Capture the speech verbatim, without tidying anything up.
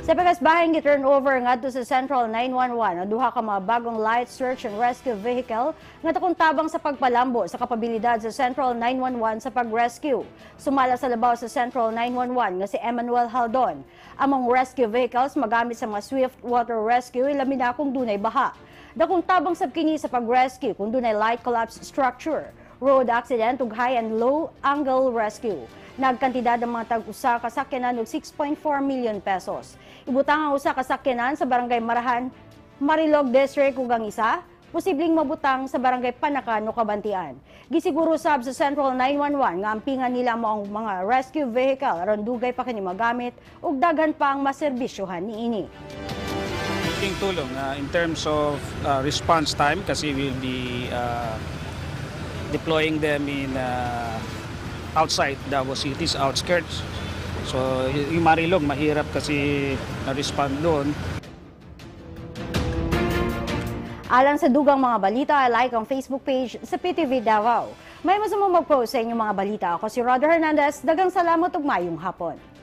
Sa pagkasbahin gi-turn over ngadto sa Central nine one one ang duha ka mga bagong light search and rescue vehicle nga takong tabang sa pagpalambo sa kapabilidad sa Central nine one one sa pag-rescue. Sumala sa labaw sa Central nine one one nga si Emmanuel Haldon. Among rescue vehicles magamit sa mga swift water rescue ilabi na kung dunay baha. Dakong tabang sab kini sa pag-rescue kung dunay light collapse structure, road accident ug high and low angle rescue. Nagkantidad ng mga tag-usa ka sakyanan og six point four million pesos. Ibutang ang usa ka sakyanan sa barangay Marahan, Marilog District ug ang isa posibleng mabutang sa barangay Panacan o Kabantian. Gisiguro sab sa Central nine one one nga ampingan nila mo ang mga rescue vehicle aron dugay pa kini magamit ug daghan pa ang maserbisyohan niini. Malaking tulong uh, in terms of uh, response time kasi we'll be uh, deploying them in uh, outside Davao City's outskirts. So yung Marilog mahirap kasi na-respond doon. Alang sa dugang mga balita, like ang Facebook page sa P T V Davao. May mas mo mag-post sa inyong mga balita. Ako si Roder Hernandez. Dagang salamat ug mayong hapon.